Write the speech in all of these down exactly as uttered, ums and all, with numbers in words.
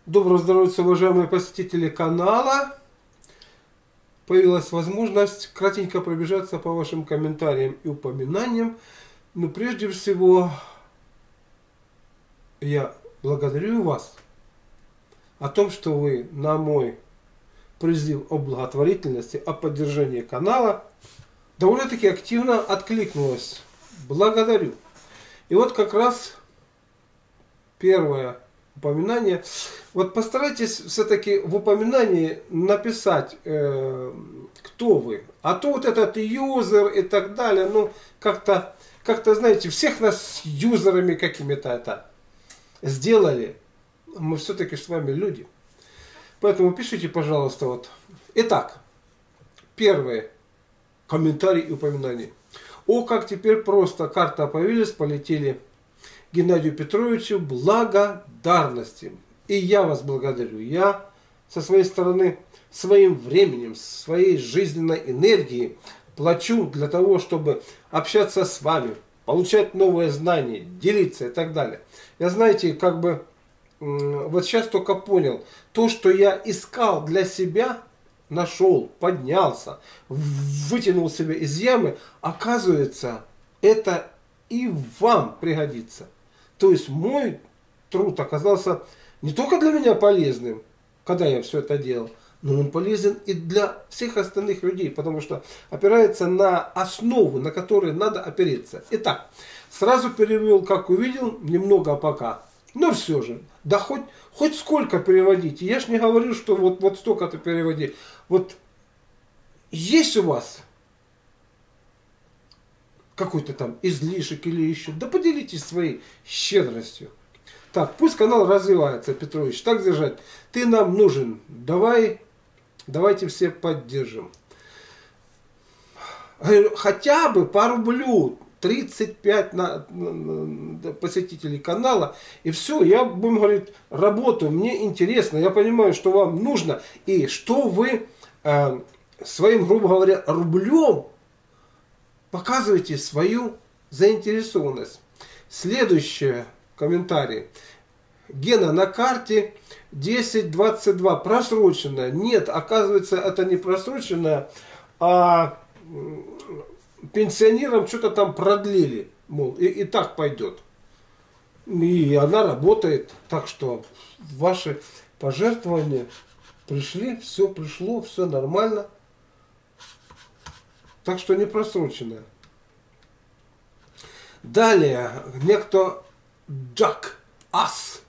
Доброго здоровья, уважаемые посетители канала. Появилась возможность кратенько пробежаться по вашим комментариям и упоминаниям. Но прежде всего я благодарю вас о том, что вы на мой призыв о благотворительности, о поддержании канала довольно-таки активно откликнулось. Благодарю. И вот как раз первое упоминание. Вот постарайтесь все-таки в упоминании написать, э, кто вы. А то вот этот юзер и так далее, ну, как-то, как-то, знаете, всех нас юзерами какими-то это сделали. Мы все-таки с вами люди. Поэтому пишите, пожалуйста, вот. Итак, первые комментарии и упоминания. О, как теперь просто. Карта появилась, полетели. Геннадию Петровичу благодарности. И я вас благодарю. Я со своей стороны своим временем, своей жизненной энергией плачу для того, чтобы общаться с вами, получать новые знания, делиться и так далее. Я, знаете, как бы вот сейчас только понял, то, что я искал для себя, нашел, поднялся, вытянул себя из ямы, оказывается, это и вам пригодится. То есть мой труд оказался не только для меня полезным, когда я все это делал, но он полезен и для всех остальных людей, потому что опирается на основу, на которой надо опереться. Итак, сразу перевел, как увидел, немного пока. Но все же, да хоть, хоть сколько переводите. Я ж не говорю, что вот, вот столько-то переводи. Вот есть у вас какой-то там излишек или еще, да поделитесь своей щедростью. Так, пусть канал развивается, Петрович, так держать. Ты нам нужен, давай, давайте все поддержим. Хотя бы по рублю, тридцать пять на, на, на посетителей канала, и все, я, будем говорить, работаю, мне интересно, я понимаю, что вам нужно, и что вы э, своим, грубо говоря, рублем показывайте свою заинтересованность. Следующий комментарий. Гена, на карте десять двадцать два просроченная. Нет, оказывается, это не просроченная, а пенсионерам что-то там продлили. Мол, и, и так пойдет. И она работает. Так что ваши пожертвования пришли, все пришло, все нормально. Так что не просроченная. Далее, некто Джак Ас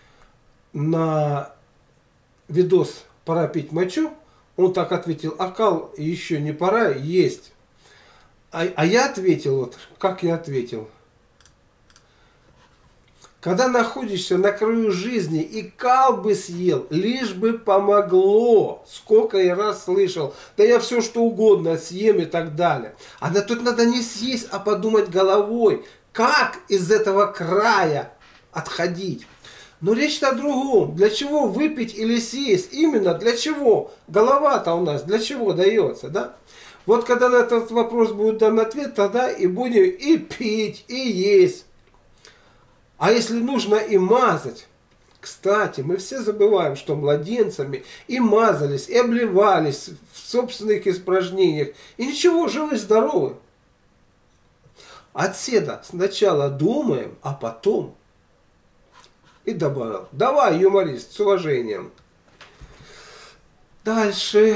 на видос «Пора пить мочу», он так ответил: «Акал еще не пора, есть». А, а я ответил, вот как я ответил. Когда находишься на краю жизни и кал бы съел, лишь бы помогло. Сколько я раз слышал. Да я все что угодно съем и так далее. А да тут надо не съесть, а подумать головой. Как из этого края отходить? Но речь-то о другом. Для чего выпить или съесть? Именно для чего? Голова-то у нас для чего дается, да? Вот когда на этот вопрос будет дан ответ, тогда и будем и пить, и есть. А если нужно и мазать, кстати, мы все забываем, что младенцами и мазались, и обливались в собственных испражнениях. И ничего, живы, здоровы. Отседа сначала думаем, а потом. И добавил: давай, юморист, с уважением. Дальше.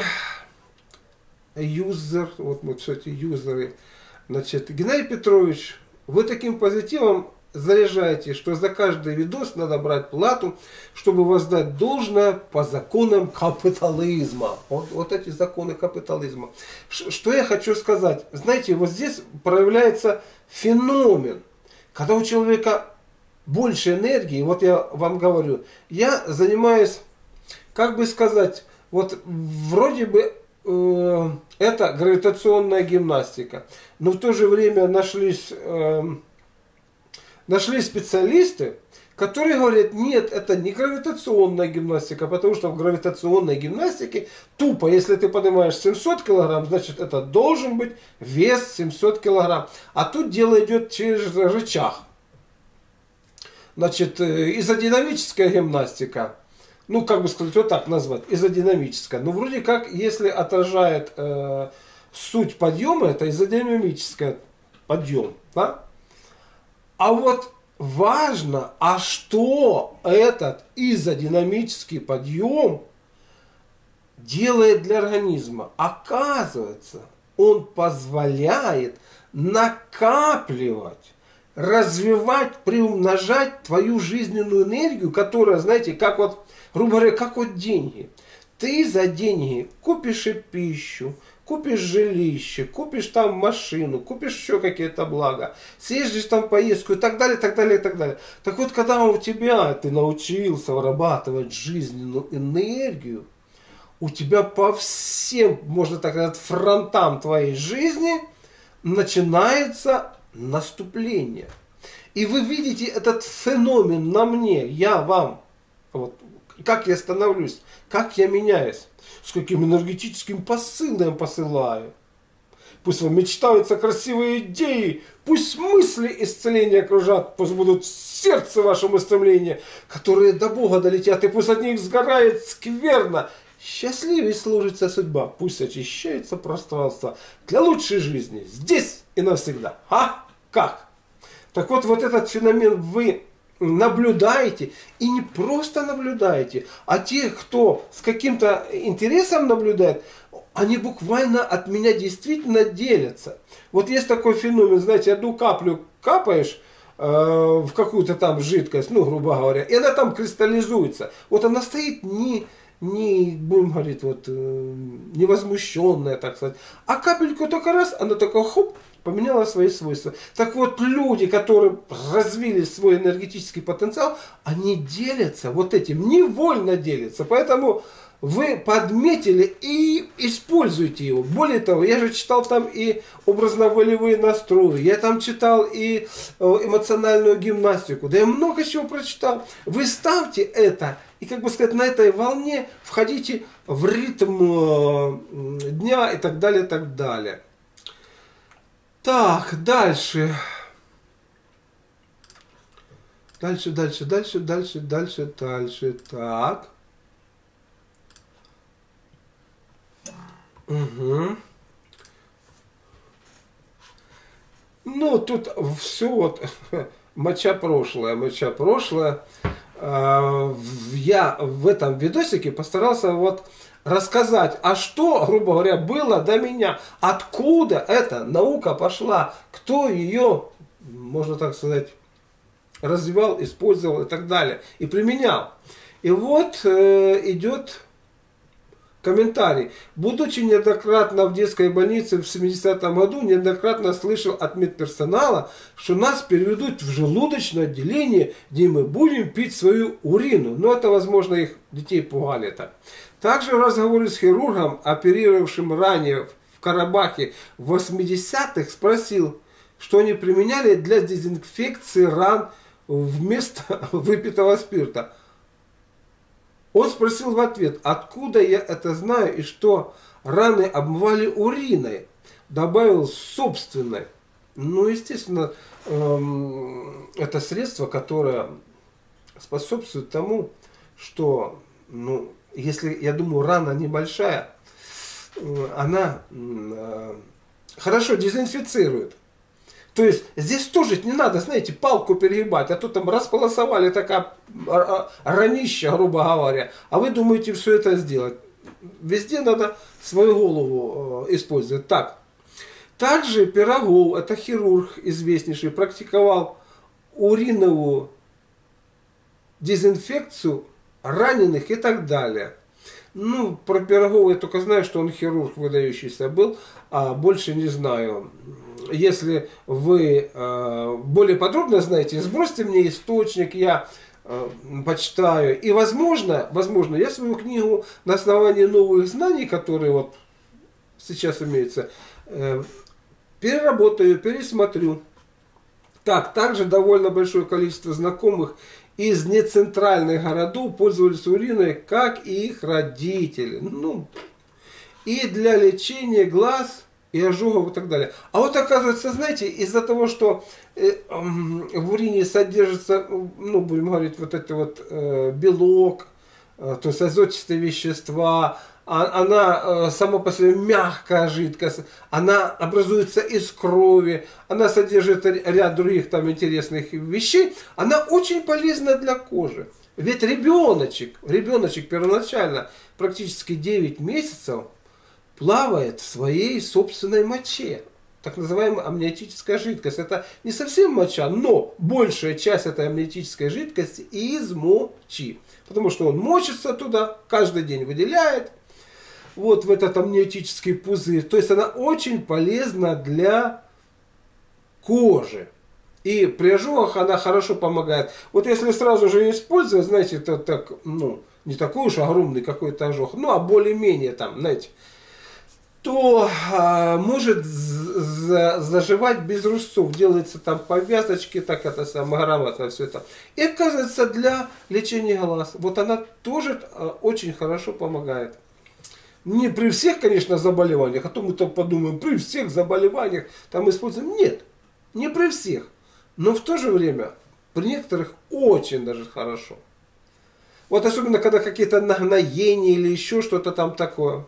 Юзер, вот мы все эти юзеры. Значит, Геннадий Петрович, вы таким позитивом заряжаете, что за каждый видос надо брать плату, чтобы воздать должное по законам капитализма. Вот, вот эти законы капитализма. Ш, что я хочу сказать? Знаете, вот здесь проявляется феномен, когда у человека больше энергии. Вот я вам говорю, я занимаюсь, как бы сказать, вот вроде бы э, это гравитационная гимнастика, но в то же время нашлись... Э, Нашли специалисты, которые говорят: нет, это не гравитационная гимнастика, потому что в гравитационной гимнастике тупо, если ты поднимаешь семьсот килограмм, значит это должен быть вес семьсот килограмм. А тут дело идет через рычаг. Значит, изодинамическая гимнастика. ну, как бы сказать, вот так назвать, изодинамическая. Но вроде как, если отражает э, суть подъема, это изодинамическая подъем. Да? А вот важно, а что этот изодинамический подъем делает для организма? Оказывается, он позволяет накапливать, развивать, приумножать твою жизненную энергию, которая, знаете, как вот, грубо говоря, как вот деньги. Ты за деньги купишь и пищу, купишь жилище, купишь там машину, купишь еще какие-то блага, съездишь там в поездку и так далее, так далее, и так далее. Так вот, когда у тебя ты научился вырабатывать жизненную энергию, у тебя по всем, можно так сказать, фронтам твоей жизни начинается наступление. И вы видите этот феномен на мне, я вам, вот, как я становлюсь, как я меняюсь, с каким энергетическим посылом я посылаю. Пусть вам мечтаются красивые идеи, пусть мысли исцеления окружат, пусть будут в сердце вашему стремления, которые до Бога долетят, и пусть от них сгорает скверно. Счастливей служится судьба, пусть очищается пространство для лучшей жизни, здесь и навсегда. А? Как? Так вот, вот этот феномен вы наблюдаете, и не просто наблюдаете, а те, кто с каким-то интересом наблюдает, они буквально от меня действительно делятся. Вот есть такой феномен, знаете, одну каплю капаешь э, в какую-то там жидкость, ну, грубо говоря, и она там кристаллизуется. Вот она стоит не... не, будем говорить, вот, невозмущенная, так сказать. А капельку только раз, она такая, хоп, поменяла свои свойства. Так вот, люди, которые развили свой энергетический потенциал, они делятся вот этим, невольно делятся. Поэтому вы подметили и используйте его. Более того, я же читал там и образно-волевые настрои, я там читал и эмоциональную гимнастику, да я много чего прочитал. Вы ставьте это, и, как бы сказать, на этой волне входите в ритм дня и так далее, и так далее. Так, дальше. Дальше, дальше, дальше, дальше, дальше, дальше. Так. Угу. Ну, тут все вот, моча прошлое, моча прошлое. Я в этом видосике постарался вот рассказать, а что, грубо говоря, было до меня, откуда эта наука пошла, кто ее, можно так сказать, развивал, использовал и так далее, и применял. И вот э, идет комментарий. Будучи неоднократно в детской больнице в семидесятом году, неоднократно слышал от медперсонала, что нас переведут в желудочное отделение, где мы будем пить свою урину. Но это, возможно, их детей пугали так. Также в разговоре с хирургом, оперировавшим ранее в Карабахе в восьмидесятых, спросил, что они применяли для дезинфекции ран вместо выпитого спирта. Он спросил в ответ, откуда я это знаю и что раны обмывали уриной. Добавил собственной. Ну, естественно, эм, это средство, которое способствует тому, что, ну, если, я думаю, рана небольшая, э, она э, хорошо дезинфицирует. То есть здесь тоже не надо, знаете, палку перегибать, а то там располосовали такая ранища, грубо говоря, а вы думаете все это сделать. Везде надо свою голову использовать. Так. Также Пирогов, это хирург известнейший, практиковал уриновую дезинфекцию раненых и так далее. Ну, про Пирогова я только знаю, что он хирург выдающийся был, а больше не знаю. Если вы э, более подробно знаете, сбросьте мне источник, я э, почитаю. И возможно, возможно, я свою книгу на основании новых знаний, которые вот сейчас имеются, э, переработаю, пересмотрю. Так, также довольно большое количество знакомых из нецентральных городов пользовались уриной, как и их родители. Ну, и для лечения глаз и ожогов и так далее. А вот оказывается, знаете, из-за того, что э, э, в урине содержится, ну, будем говорить, вот это вот э, белок, то есть азотистые вещества, она сама по себе мягкая жидкость, она образуется из крови, она содержит ряд других там интересных вещей, она очень полезна для кожи. Ведь ребеночек, ребеночек первоначально практически девять месяцев плавает в своей собственной моче. Так называемая амниотическая жидкость. Это не совсем моча, но большая часть этой амниотической жидкости из мочи. Потому что он мочится туда, каждый день выделяет. Вот в этот амниотический пузырь. То есть она очень полезна для кожи. И при ожогах она хорошо помогает. Вот если сразу же использовать, знаете, это так, ну, не такой уж огромный какой-то ожог, ну, а более-менее там, знаете, то а, может заживать без рубцов. Делается там повязочки, так это самое грамотно все это. И оказывается для лечения глаз. Вот она тоже а, очень хорошо помогает. Не при всех, конечно, заболеваниях, а то мы так подумаем, при всех заболеваниях там используем. Нет, не при всех. Но в то же время при некоторых очень даже хорошо. Вот особенно, когда какие-то нагноения или еще что-то там такое.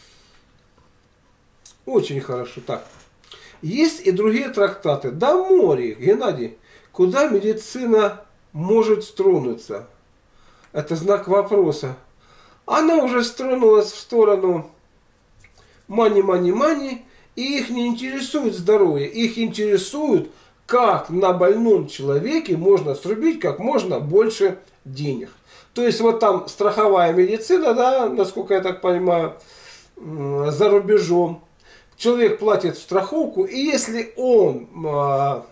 Очень хорошо. Так. Есть и другие трактаты. Да море, Геннадий, куда медицина может стронуться? Это знак вопроса. Она уже стронулась в сторону мани-мани-мани, и их не интересует здоровье. Их интересует, как на больном человеке можно срубить как можно больше денег. То есть вот там страховая медицина, да, насколько я так понимаю, за рубежом. Человек платит страховку, и если он а,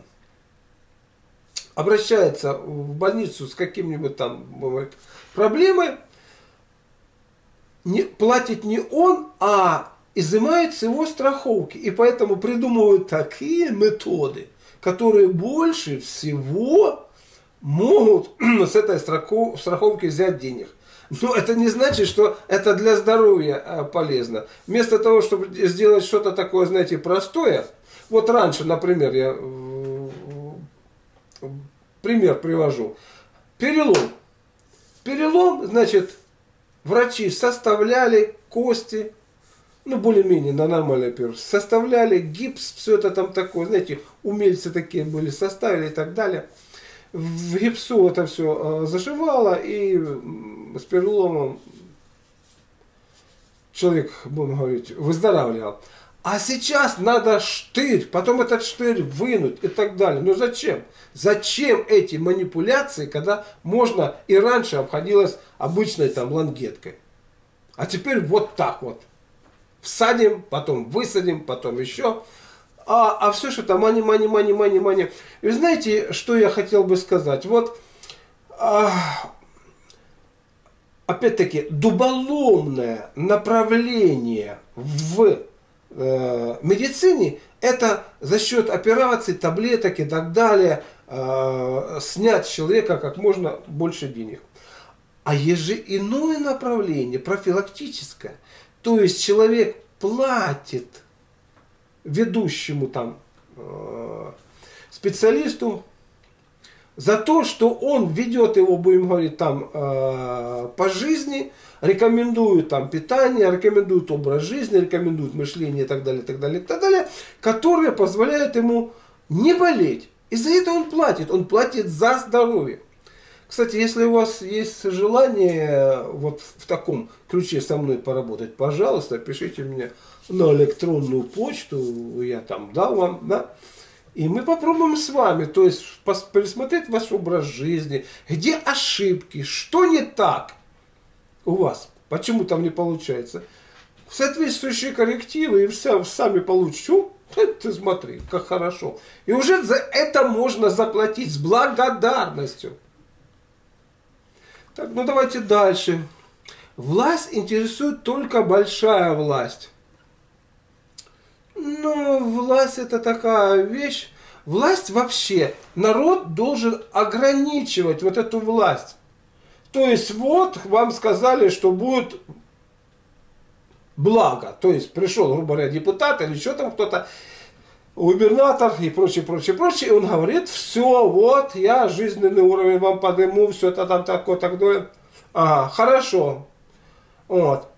обращается в больницу с каким-нибудь там бывает, проблемой, не, платит не он, а изымает с его страховки. И поэтому придумывают такие методы, которые больше всего могут с этой страховки взять денег. Но это не значит, что это для здоровья полезно. Вместо того, чтобы сделать что-то такое, знаете, простое. Вот раньше, например, я пример привожу. Перелом. Перелом, значит, врачи составляли кости, ну, более-менее на нормальный период, составляли гипс, все это там такое, знаете, умельцы такие были, составили и так далее. В гипсу это все заживало, и с переломом человек, будем говорить, выздоравливал. А сейчас надо штырь, потом этот штырь вынуть и так далее. Ну зачем? Зачем эти манипуляции, когда можно и раньше обходилось обычной там лангеткой? А теперь вот так вот. Всадим, потом высадим, потом еще. А, а все, что там мани, мани, мани, мани, мани. И вы знаете, что я хотел бы сказать? Вот, а, опять-таки, дуболомное направление в э, медицине, это за счет операций, таблеток и так далее, э, снять с человека как можно больше денег. А есть же иное направление, профилактическое. То есть человек платит ведущему там э, специалисту за то, что он ведет его, будем говорить, там э, по жизни, рекомендует там питание, рекомендует образ жизни, рекомендует мышление и так далее, и так далее, и так далее, которые позволяют ему не болеть. И за это он платит, он платит за здоровье. Кстати, если у вас есть желание вот в таком ключе со мной поработать, пожалуйста, пишите мне на электронную почту, я там дал вам, да, и мы попробуем с вами, то есть пересмотреть ваш образ жизни, где ошибки, что не так у вас, почему там не получается, соответствующие коррективы, и все, сами получите. Ты смотри, как хорошо. И уже за это можно заплатить с благодарностью. Так, ну давайте дальше. Власть интересует только большая власть. Ну, власть это такая вещь. Власть вообще, народ должен ограничивать вот эту власть. То есть вот вам сказали, что будет благо. То есть пришел, грубо говоря, депутат или что там кто-то, губернатор и прочее, прочее, прочее. И он говорит, все, вот, я жизненный уровень вам подниму, все это там такое, такое. Ага, хорошо. Вот.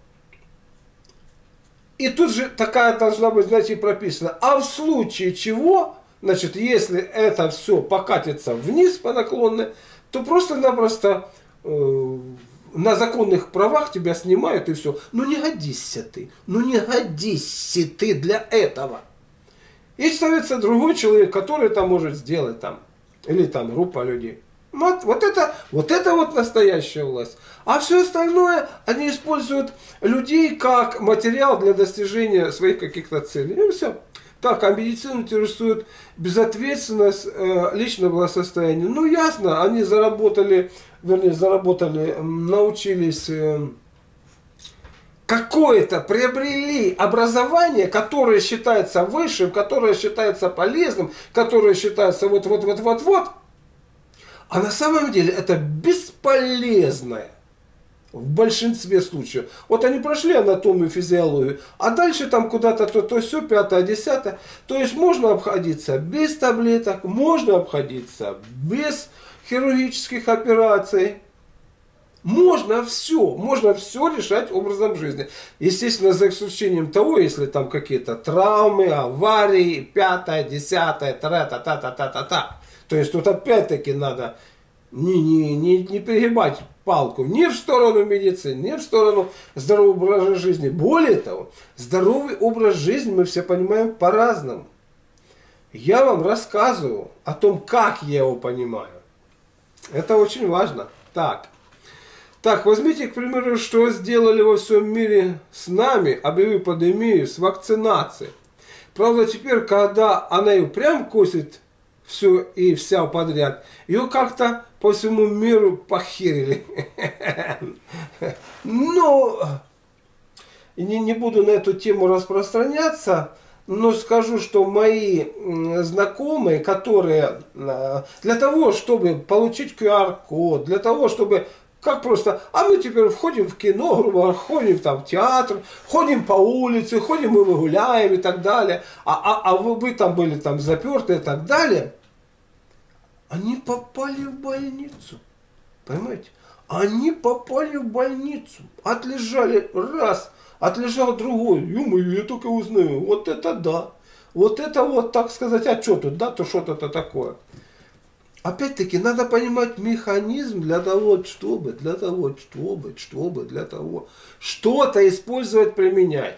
И тут же такая должна быть, знаете, прописана. А в случае чего, значит, если это все покатится вниз по наклонной, то просто-напросто э, на законных правах тебя снимают и все. Ну не годишься ты, ну не годишься ты для этого. И становится другой человек, который это может сделать там. Или там группа людей. Вот, вот, это, вот это вот настоящая власть. А все остальное, они используют людей как материал для достижения своих каких-то целей. И все. Так, а медицину интересует безответственность, э, личное благосостояние. Ну, ясно, они заработали, вернее, заработали, научились, э, какое-то, приобрели образование, которое считается высшим, которое считается полезным, которое считается вот-вот-вот-вот-вот. А на самом деле это бесполезное в большинстве случаев. Вот они прошли анатомию, физиологию, а дальше там куда-то то, то все, пятое, десятое. То есть можно обходиться без таблеток, можно обходиться без хирургических операций. Можно все, можно все решать образом жизни. Естественно, за исключением того, если там какие-то травмы, аварии, пятое, десятое, та-та-та-та-та-та-та. То есть тут опять-таки надо не, не, не, не перегибать палку ни в сторону медицины, ни в сторону здорового образа жизни. Более того, здоровый образ жизни мы все понимаем по-разному. Я вам рассказываю о том, как я его понимаю. Это очень важно. Так. Так, возьмите, к примеру, что сделали во всем мире с нами, объявили пандемию, с вакцинацией. Правда, теперь, когда она ее прям косит все и вся подряд, ее как-то по всему миру похерили. Но не, не буду на эту тему распространяться, но скажу, что мои знакомые, которые для того, чтобы получить ку ар код, для того, чтобы... Как просто, а мы теперь входим в кино, грубо говоря, ходим там в театр, ходим по улице, ходим мы гуляем и так далее, а, а, а вы, вы там были там заперты и так далее. Они попали в больницу, понимаете? Они попали в больницу, отлежали раз, отлежал другой, ё-моё, я только узнаю, вот это да, вот это вот, так сказать, а что тут, да, то что-то такое. Опять-таки, надо понимать механизм для того, чтобы, для того, чтобы, чтобы, для того, что-то использовать, применять.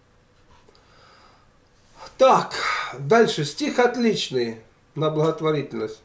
Так, дальше, стих отличный на благотворительность.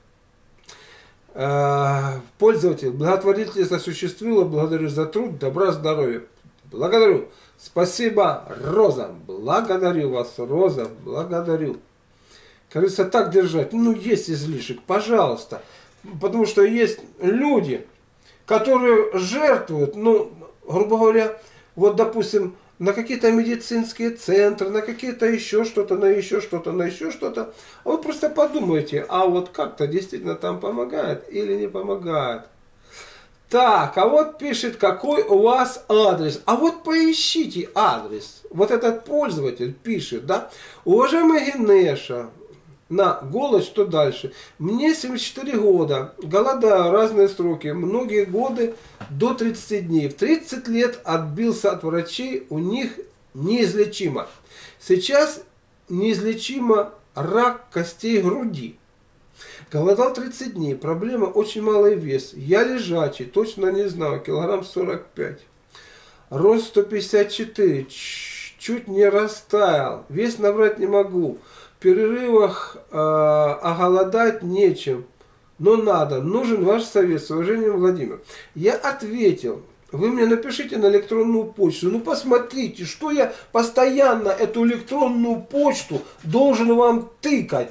Пользователь, благотворительность осуществила, благодарю за труд, добра, здоровья. Благодарю. Спасибо, Роза. Благодарю вас, Роза, благодарю. Кажется, так держать. Ну, есть излишек, пожалуйста. Потому что есть люди, которые жертвуют, ну, грубо говоря, вот, допустим, на какие-то медицинские центры, на какие-то еще что-то, на еще что-то, на еще что-то. А вы просто подумайте, а вот как-то действительно там помогает или не помогает. Так, а вот пишет, какой у вас адрес. А вот поищите адрес. Вот этот пользователь пишет, да. Уважаемый Генеша, на голос, что дальше. Мне семьдесят четыре года, голодаю разные сроки, многие годы до тридцати дней. В тридцать лет отбился от врачей, у них неизлечимо. Сейчас неизлечимо рак костей груди. Голодал тридцать дней, проблема очень малый вес. Я лежачий, точно не знаю, килограмм сорок пять. Рост сто пятьдесят четыре, чуть не растаял, вес набрать не могу. В перерывах э, оголодать нечем, но надо, нужен ваш совет, с уважением, Владимир. Я ответил, вы мне напишите на электронную почту, ну посмотрите, что я постоянно эту электронную почту должен вам тыкать.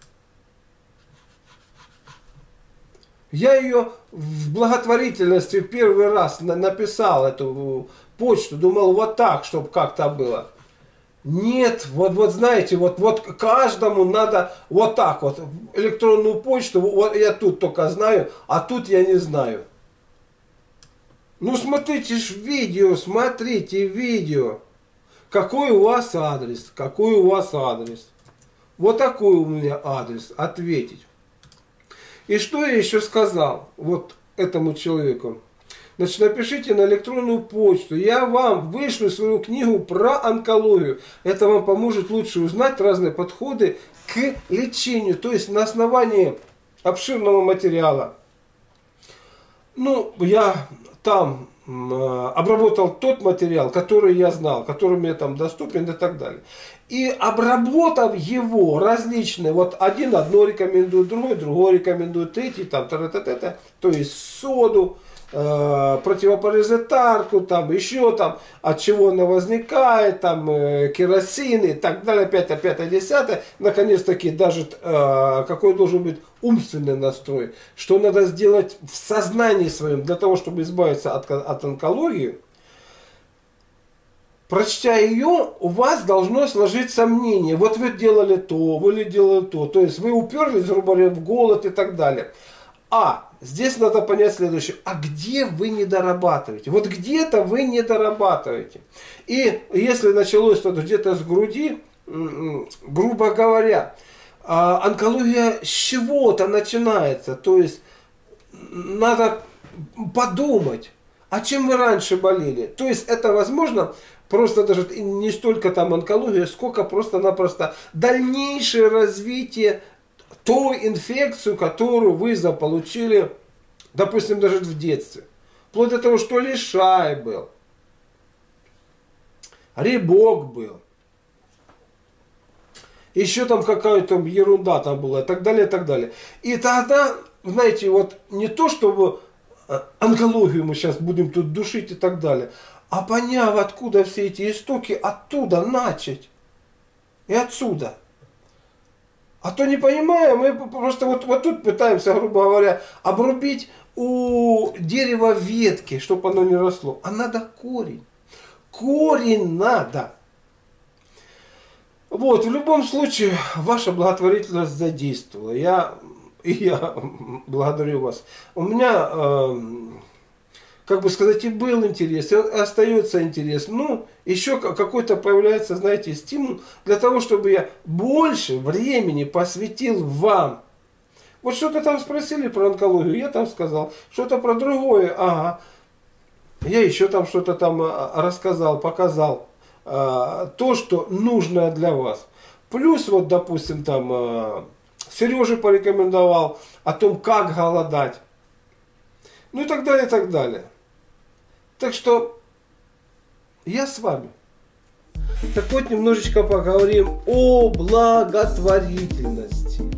Я ее в благотворительности в первый раз написал, эту почту, думал вот так, чтобы как-то было. Нет, вот, вот знаете, вот, вот каждому надо вот так вот, электронную почту, вот я тут только знаю, а тут я не знаю. Ну смотрите ж видео, смотрите видео. Какой у вас адрес, какой у вас адрес. Вот такой у меня адрес, ответить. И что я еще сказал вот этому человеку? значит, напишите на электронную почту. Я вам вышлю свою книгу про онкологию. Это вам поможет лучше узнать разные подходы к лечению. То есть на основании обширного материала. Ну, я там э, обработал тот материал, который я знал, который мне там доступен и так далее. И обработав его различные, вот один одно рекомендует, другой другой рекомендует, третий там, та-та-та-та, то есть соду, э, противопаразитарку, там еще там, от чего она возникает, там э, керосин и так далее, пятое, пятое, десятое. Наконец-таки даже э, какой должен быть умственный настрой, что надо сделать в сознании своем для того, чтобы избавиться от, от онкологии. Прочтя ее, у вас должно сложиться мнение. Вот вы делали то, вы делали то. То есть вы уперлись, грубо говоря, в голод и так далее. А здесь надо понять следующее. А где вы не дорабатываете? Вот где-то вы не дорабатываете. И если началось вот где-то с груди, грубо говоря, онкология с чего-то начинается. То есть надо подумать, а чем вы раньше болели. То есть это возможно... Просто даже не столько там онкология, сколько просто-напросто дальнейшее развитие той инфекции, которую вы заполучили, допустим, даже в детстве. Вплоть до того, что лишай был, ребок был, еще там какая-то ерунда там была и так далее, и так далее. И тогда, знаете, вот не то, чтобы онкологию мы сейчас будем тут душить и так далее, а поняв, откуда все эти истоки, оттуда начать. И отсюда. А то не понимаем, мы просто вот, вот тут пытаемся, грубо говоря, обрубить у дерева ветки, чтобы оно не росло. А надо корень. Корень надо. Вот, в любом случае, ваша благотворительность задействовала. Я, и я благодарю вас. У меня... Э, как бы сказать, и был интерес, и остается интерес. Ну, еще какой-то появляется, знаете, стимул для того, чтобы я больше времени посвятил вам. Вот что-то там спросили про онкологию, я там сказал. Что-то про другое, ага. Я еще там что-то там рассказал, показал. То, что нужно для вас. Плюс, вот, допустим, там Сереже порекомендовал о том, как голодать. Ну и так далее, и так далее. Так что я с вами. Так вот, немножечко поговорим о благотворительности.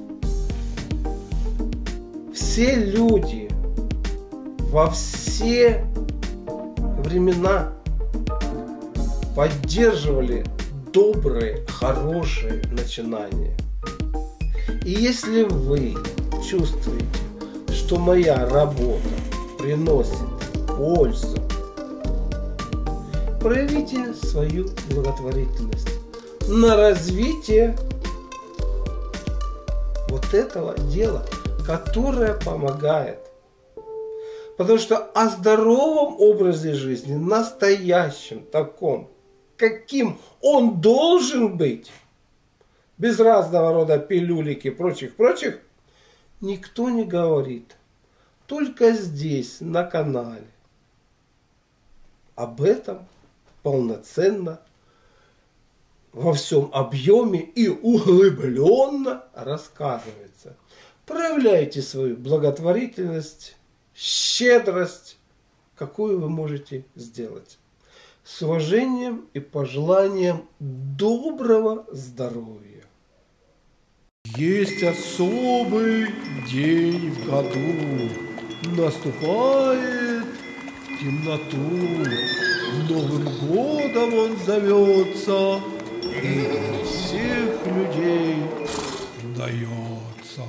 Все люди во все времена поддерживали добрые, хорошие начинания. И если вы чувствуете, что моя работа приносит пользу, проявите свою благотворительность на развитие вот этого дела, которое помогает. Потому что о здоровом образе жизни, настоящем таком, каким он должен быть, без разного рода пилюлики и прочих-прочих, никто не говорит. Только здесь, на канале. Об этом полноценно, во всем объеме и углубленно рассказывается. Проявляйте свою благотворительность, щедрость, какую вы можете сделать. С уважением и пожеланием доброго здоровья. Есть особый день в году, наступает в темноту. Новым годом он зовется, и для всех людей дается.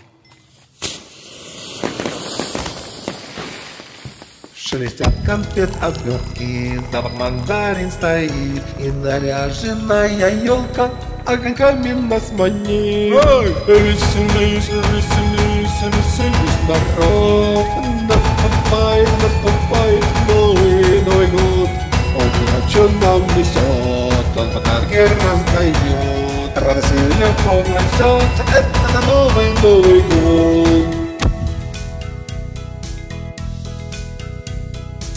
Шелестят конфет обертки, запах мандарин стоит, и наряженная елка огоньками нас манит. Веселись, веселись, веселись, народ, наступает, наступает новый, Новый год. Он что нам несет, он подарки раздает, радость и любовь несет, это новый, Новый год.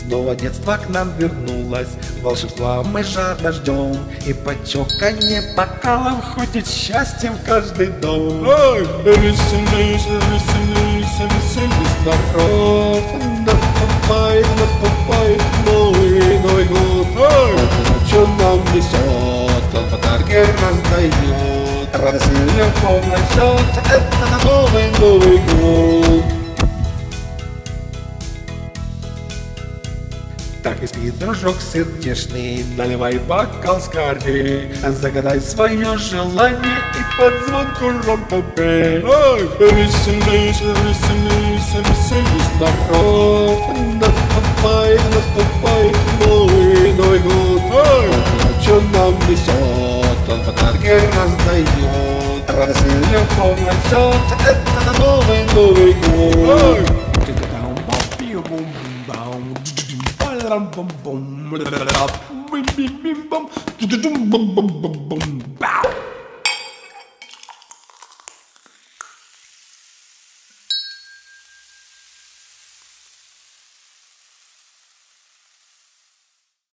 Снова детство к нам вернулось, волшебства мы жадно ждем, и под чоканье бокалов ходит счастье в каждый дом. Ой, веселись, веселись, веселись, народ, наступает, наступает новый, Новый год. Ой, что нам несет, он подарки раздает, радость и любовь несет, это новый, Новый год. Так и спи, дружок сердечный, наливай бокал скорей, загадай свое желание и под звонку ромко пей. Ой, веселись, веселись, веселись, народ, наступает, наступает новый, Новый год. Ой, что нам несет, он подарки раздает, радость и любовь несет, это новый, Новый год. Ой. Bum bum bum bum bum bum bum bum bum.